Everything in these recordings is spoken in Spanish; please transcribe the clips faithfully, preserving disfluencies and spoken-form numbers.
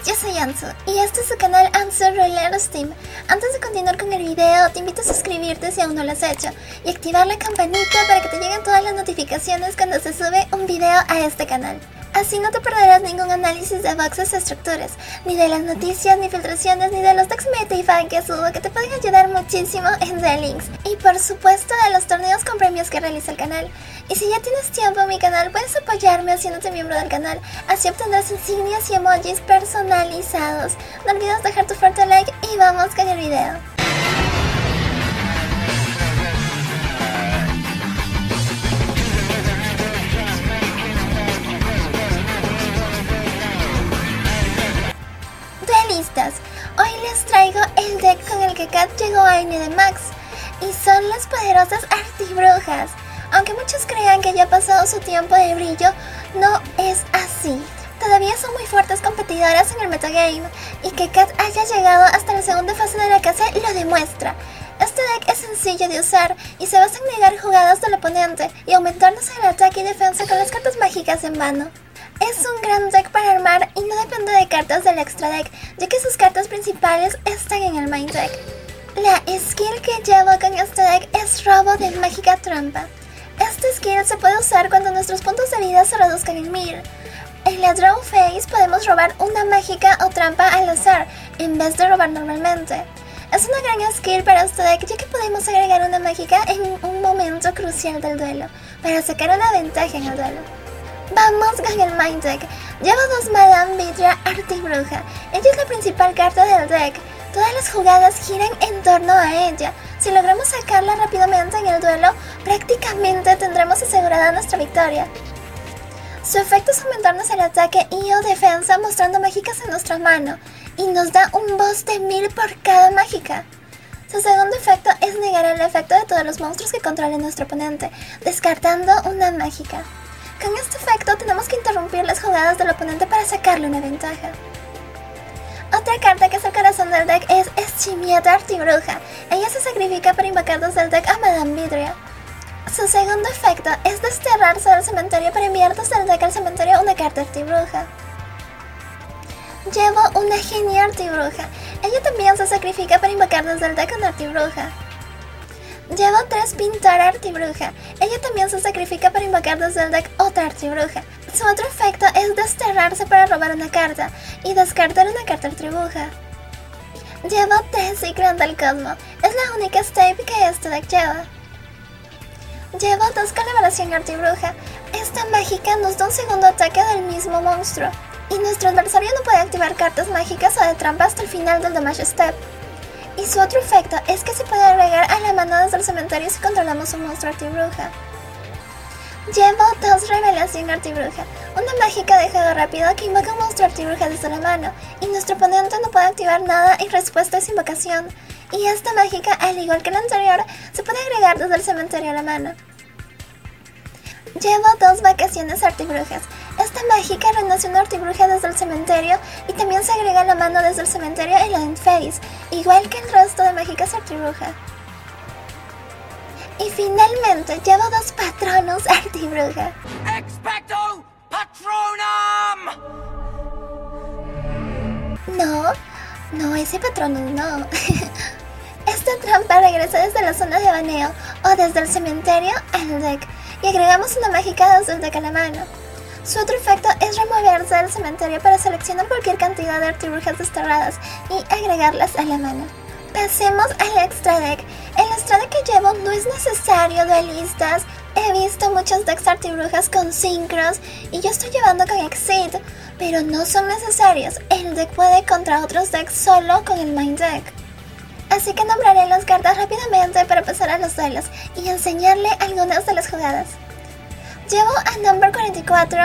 yo soy Ansu y este es su canal Ansu Roleros Team. Antes de continuar con el video, te invito a suscribirte si aún no lo has hecho y activar la campanita para que te lleguen todas las notificaciones cuando se sube un video a este canal. Así no te perderás ningún análisis de boxes o estructuras, ni de las noticias, ni filtraciones, ni de los decks meta y fan que subo que te pueden ayudar muchísimo en The Links. Y por supuesto de los torneos con premios que realiza el canal. Y si ya tienes tiempo en mi canal, puedes apoyarme haciéndote miembro del canal, así obtendrás insignias y emojis personalizados. No olvides dejar tu fuerte like y vamos con el video. Duelistas, hoy les traigo el deck con el que Kat llegó a N D Max y son las poderosas artibrujas. Aunque muchos crean que ya ha pasado su tiempo de brillo, no es así. Todavía son muy fuertes competidoras en el metagame y que Kat haya llegado hasta la segunda fase de la casa lo demuestra. Este deck es sencillo de usar y se basa en negar jugadas del oponente y aumentarnos el ataque y defensa con las cartas mágicas en mano. Es un gran deck para armar y no depende de cartas del extra deck, ya que sus cartas principales están en el main deck. La skill que llevo con este deck es robo de mágica trampa. Este skill se puede usar cuando nuestros puntos de vida se reduzcan en mil. En la draw phase podemos robar una mágica o trampa al azar, en vez de robar normalmente. Es una gran skill para este deck ya que podemos agregar una mágica en un momento crucial del duelo, para sacar una ventaja en el duelo. Vamos con el main deck. Llevo dos Madame Vidria Artibruja. Ella es la principal carta del deck. Todas las jugadas giran en torno a ella. Si logramos sacarla rápidamente en el duelo, prácticamente tendremos asegurada nuestra victoria. Su efecto es aumentarnos el ataque y o defensa mostrando mágicas en nuestra mano, y nos da un boost de mil por cada mágica. Su segundo efecto es negar el efecto de todos los monstruos que controle nuestro oponente, descartando una mágica. Con este efecto tenemos que interrumpir las jugadas del oponente para sacarle una ventaja. Otra carta que es el corazón del deck es Eschimieta Artibruja. Ella se sacrifica para invocar desde el deck a Madame Vidria. Su segundo efecto es desterrarse del cementerio para enviar desde el deck al cementerio una carta Artibruja. Llevo una Genia Artibruja. Ella también se sacrifica para invocar desde el deck una Artibruja. Llevo tres Pintora Artibruja. Ella también se sacrifica para invocar desde el deck otra Artibruja. Su otro efecto es desterrarse para robar una carta y descartar una carta Artibruja. Llevo tres Ciclón del Cosmo. Es la única step que este deck lleva. Llevo dos Colaboración Artibruja. Esta mágica nos da un segundo ataque del mismo monstruo y nuestro adversario no puede activar cartas mágicas o de trampa hasta el final del damage step. Y su otro efecto es que se puede agregar a la mano desde el cementerio si controlamos un monstruo Artibruja. Llevo dos Revelación Artibruja, una mágica de juego rápido que invoca un monstruo Artibruja desde la mano, y nuestro oponente no puede activar nada en respuesta a esa invocación. Y esta mágica, al igual que la anterior, se puede agregar desde el cementerio a la mano. Llevo dos Vacaciones Artibrujas. Esta mágica renace una Artibruja desde el cementerio y también se agrega a la mano desde el cementerio en la end phase, igual que el resto de mágicas Artibruja. Y finalmente llevo dos Patronus Artibruja. Expecto Patronum. No, no, ese Patronus no. Esta trampa regresa desde la zona de baneo o desde el cementerio al deck y agregamos una mágica desde el deck a la mano. Su otro efecto es removerse del cementerio para seleccionar cualquier cantidad de Artibrujas desterradas y agregarlas a la mano. Pasemos al extra deck. El extra deck que llevo no es necesario, duelistas. He visto muchos decks Artibrujas con Synchros y yo estoy llevando con Exceed, pero no son necesarios. El deck puede contra otros decks solo con el main deck. Así que nombraré las cartas rápidamente para pasar a los duelos y enseñarle algunas de las jugadas. Llevo a number cuarenta y cuatro,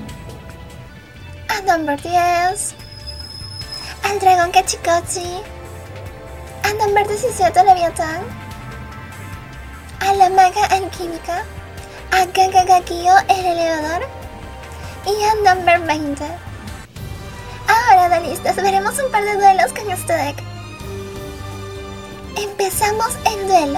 a number diez, al dragón Kachikochi, a number diecisiete Leviatán, a la maga alquímica, a Gagagakio el elevador y a number veinte. Ahora, duelistas, veremos un par de duelos con este deck. Empezamos el duelo.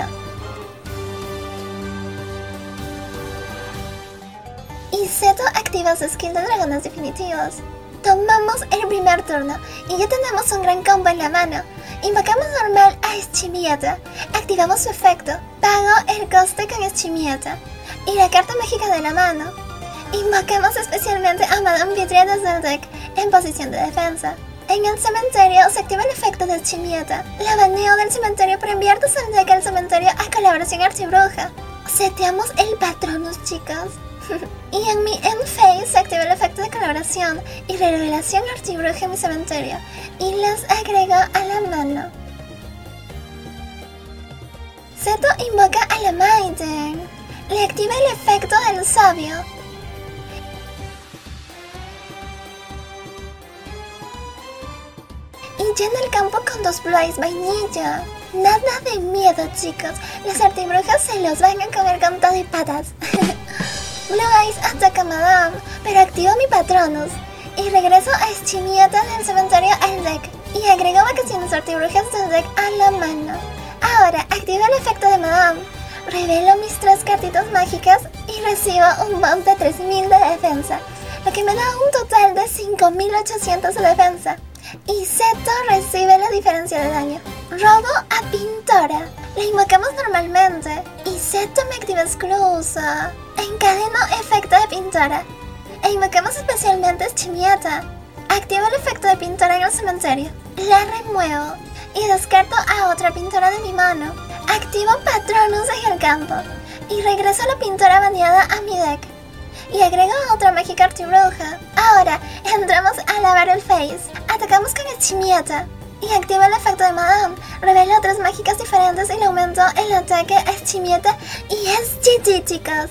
Y Seto activa su skill de dragones definitivos. Tomamos el primer turno y ya tenemos un gran combo en la mano. Invocamos normal a Schimiata, activamos su efecto, pago el coste con Schimiata y la carta mágica de la mano. Invocamos especialmente a Madame Vietria desde el deck en posición de defensa. En el cementerio se activa el efecto de Schimiata. La baneo del cementerio para enviar desde el deck al cementerio a colaboración archibruja. Seteamos el Patronus, chicos. Y en mi end phase se activa el efecto de colaboración y revelación archibruja en mi cementerio y las agrego a la mano. Seto invoca a la Maiden. Le activa el efecto del sabio. Y llena el campo con dos Blue Eyes vainilla. Nada de miedo, chicos. Las artibrujas se los van a comer con todo y patas. Blue Eyes ataca a Madame, pero activo mi Patronus y regreso a Schimiata del cementerio al deck y agrego vacaciones artibrujas del deck a la mano. Ahora activo el efecto de Madame, revelo mis tres cartitas mágicas y recibo un buff de tres mil de defensa, lo que me da un total de cinco mil ochocientos de defensa. Y Seto recibe la diferencia de daño. Robo a Pintora. La invocamos normalmente y Seto me activa exclusa. Encadeno efecto de Pintora. E invocamos especialmente Schimiata. Activo el efecto de Pintora en el cementerio. La remuevo y descarto a otra pintora de mi mano. Activo Patronus en el campo y regreso a la pintora baneada a mi deck. Y agrego a otra mágica archibruja. Ahora entramos a la Battle Phase. Atacamos con Schimiata y activo el efecto de Madame. Revelo otras mágicas diferentes y le aumento el ataque a Schimiata y es G G, chicos.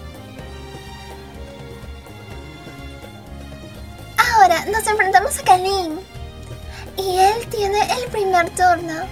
Ahora nos enfrentamos a Kalin y él tiene el primer turno.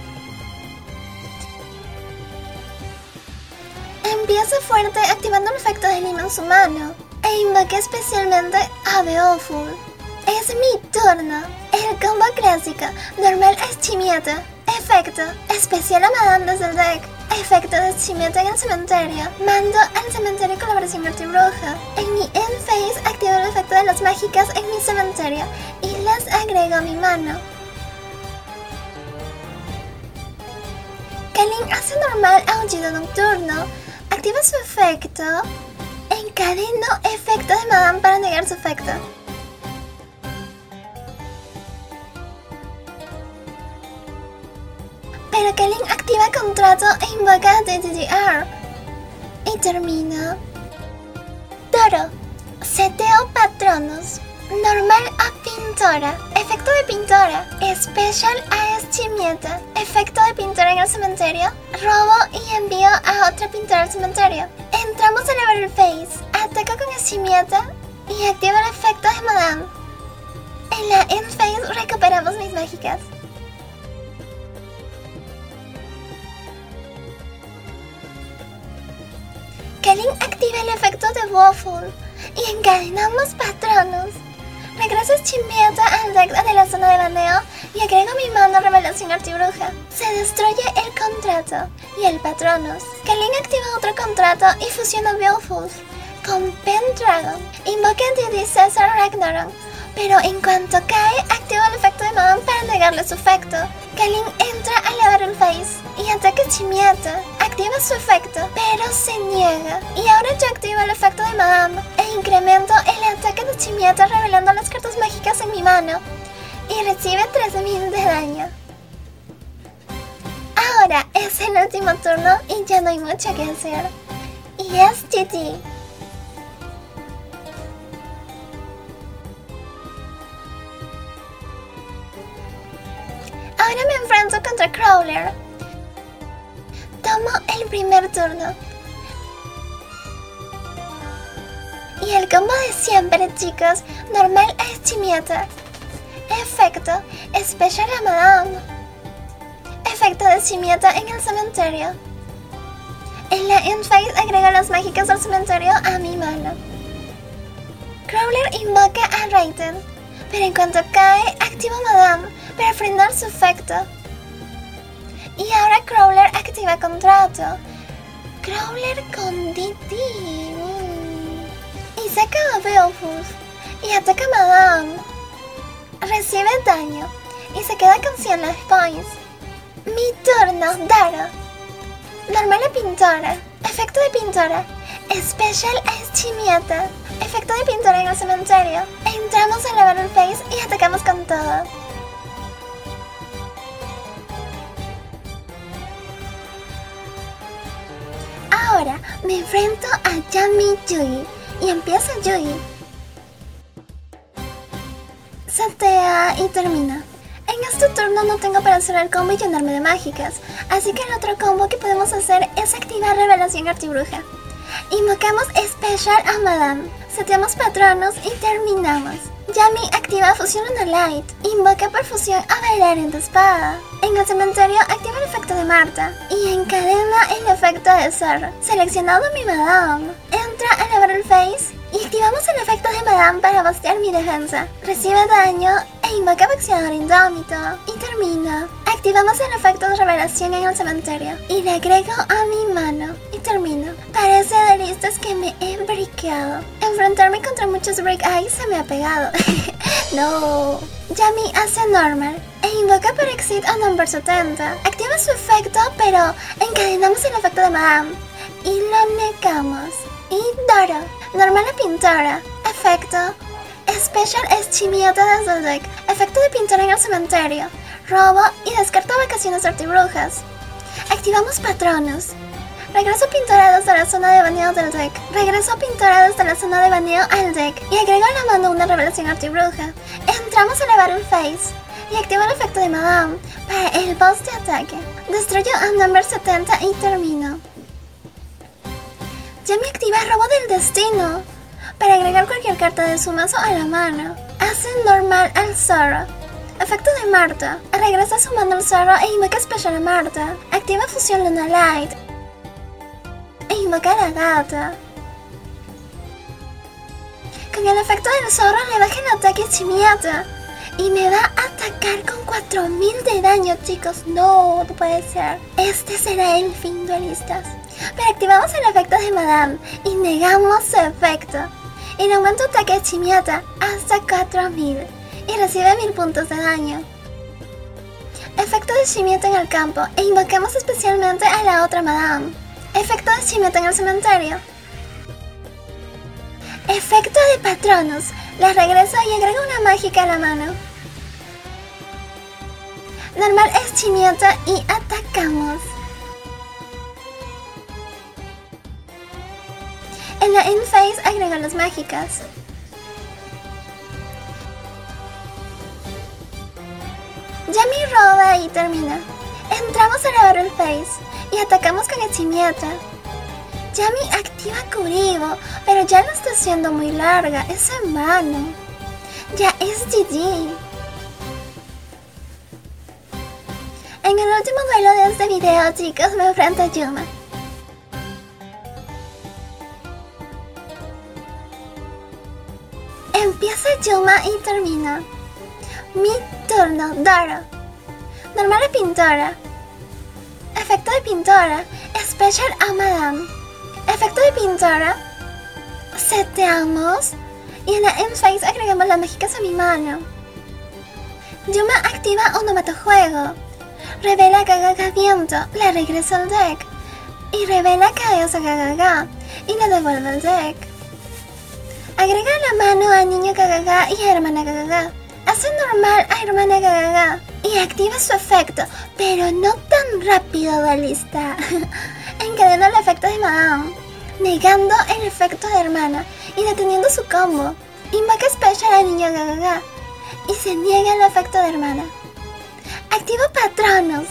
Empieza fuerte activando el efecto de Lima en su mano e invoqué especialmente a Beowulf. Es mi turno. El combo clásico, normal a Schimiata, efecto, especial a Madame desde el deck, efecto de Schimiata en el cementerio, mando al cementerio colaboración archibruja. En mi end phase activo el efecto de las mágicas en mi cementerio y las agrego a mi mano. Kalin hace normal aullido nocturno, activa su efecto, encadeno efecto de Madame para negar su efecto. Pero Kalin activa contrato e invoca a D D D R. Y termina. Toro. Seteo Patronus. Normal a Pintora. Efecto de Pintora. Special a Schimiata. Efecto de Pintora en el cementerio. Robo y envío a otra pintora al cementerio. Entramos a la Battle Phase. Ataco con Schimiata y activo el efecto de Madame. En la End Phase recuperamos mis mágicas. Kalin activa el efecto de Beowulf y encadenamos Patronus. Regreso Schimiata al deck de la zona de baneo y agrego mi mano revelación archibruja. Se destruye el contrato y el Patronus. Kalin activa otro contrato y fusiona Beowulf con Pendragon. Invoca a D D César Ragnarok, pero en cuanto cae, activa el efecto de Madame para negarle su efecto. Kalin entra a la Battle Phase y ataca a Schimiata. Activa su efecto, pero se niega. Y ahora yo activo el efecto de Madame e incremento el ataque de Schimiata revelando las cartas mágicas en mi mano. Y recibe tres mil de daño. Ahora es el último turno y ya no hay mucho que hacer. Y es G G. Ahora me enfrento contra Crawler. Tomo el primer turno. Y el combo de siempre, chicos. Normal a Schimiata. Efecto, Special a Madame. Efecto de Schimiata en el cementerio. En la End Phase agrego las mágicas del cementerio a mi mano. Crawler invoca a Raiden, pero en cuanto cae, activo Madame para frenar su efecto. Y ahora Crawler activa contrato. Crawler con D D. Mm. Y saca a Beowulf y ataca a Madame. recibe daño y se queda con cien life points. Mi turno, Daro. Normal a pintora. Efecto de pintora. Special Schimiata. Efecto de pintora en el cementerio. Entramos a la Battle Phase y atacamos con todo. Ahora me enfrento a Yami Yugi y empieza Yugi. Satea y termina. En este turno no tengo para hacer el combo y llenarme de mágicas, así que el otro combo que podemos hacer es activar Revelación Artibruja. Invocamos Special a Madame, seteamos patronos y terminamos. Yami activa Fusión Lunar Light, invoca Perfusión a Valerian de Espada. En el cementerio activa el efecto de Marta y encadena el efecto de Zorro. Seleccionado mi Madame, entra a la Battle Phase y activamos el efecto de Madame para bostear mi defensa. Recibe daño e invoca Boxeador Indómito y termina. Activamos el efecto de Revelación en el cementerio y le agrego a mi mano y termino. Parece de listas que me he briqueado. Enfrentarme contra muchos Break Eyes se me ha pegado. No. Yami hace normal e invoca por Exit a Number setenta. Activa su efecto, pero encadenamos el efecto de Madame y lo negamos. Y Doro. Normal a pintora. Efecto. Special Schimiata desde el deck. Efecto de pintora en el cementerio. Robo y descarto Vacaciones Artibrujas. Activamos patronos. Regreso pintora desde la zona de baneo del deck. Regreso pintora desde la zona de baneo al deck. Y agrego a la mano una Revelación Artibruja. Entramos a la Battle Phase. Y activo el efecto de Madame para el boss de ataque. Destruyo a Number setenta y termino. Yami activa Robo del Destino para agregar cualquier carta de su mazo a la mano. Hace normal al Zorro. Efecto de Marta. Regresa a su mano al Zorro e invoca Special a Marta. Activa Fusión Lunar Light e invoca a la gata. Con el efecto del Zorro le baja el ataque Schimiata y me va a atacar con cuatro mil de daño, chicos. No, no puede ser. Este será el fin, duelistas. Pero activamos el efecto de Madame y negamos su efecto. Y le aumento ataque de Schimiata hasta cuatro mil y recibe mil puntos de daño. Efecto de Schimiata en el campo e invocamos especialmente a la otra Madame. Efecto de Schimiata en el cementerio. Efecto de Patronos. La regreso y agrego una mágica a la mano. Normal es Schimiata y atacamos. En la End Phase agrego las mágicas. Yami roba y termina. Entramos a la Battle Phase y atacamos con el Schimiata. Yami activa Kuribo, pero ya no está siendo muy larga, es en vano. Ya es G G. En el último duelo de este video, chicos, me enfrento a Yuma. Empieza Yuma y termina. Mi turno, Doro. Normal a pintora. Efecto de pintora. Special a Madame. Efecto de pintora. Seteamos. Y en la End Phase agregamos las mágicas a mi mano. Yuma activa Onomatojuego. Revela Gagaga Viento. La regresa al deck. Y revela Chaos a Gagaga. Y la devuelve al deck. Agrega la mano a Niño Gagaga y a Hermana Gagaga. Hace normal a Hermana Gagaga y activa su efecto, pero no tan rápido, duelista. Encadena el efecto de Madame, negando el efecto de Hermana y deteniendo su combo. Invoca Special a Niño Gagaga y se niega el efecto de Hermana. Activa Patronos.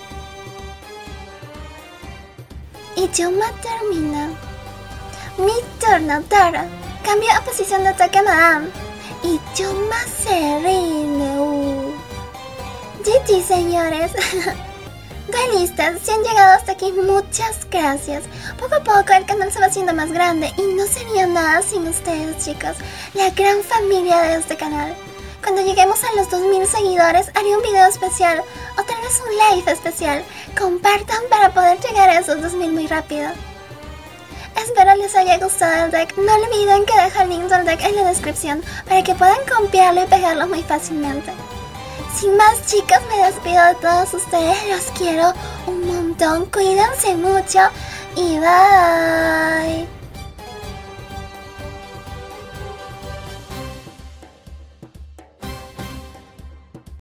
Y Yuma termina. Mi turno, Doro. Cambio a posición de ataque a Madame. Y Yuma se rinde. Uh. G G, señores. Duelistas, si han llegado hasta aquí, muchas gracias. Poco a poco el canal se va haciendo más grande y no sería nada sin ustedes, chicos. La gran familia de este canal. Cuando lleguemos a los dos mil seguidores, haré un video especial o tal vez un live especial. Compartan para poder llegar a esos dos mil muy rápido. Espero les haya gustado el deck. No olviden que dejo el link del deck en la descripción para que puedan copiarlo y pegarlo muy fácilmente. Sin más, chicas, me despido de todos ustedes. Los quiero un montón. Cuídense mucho y bye.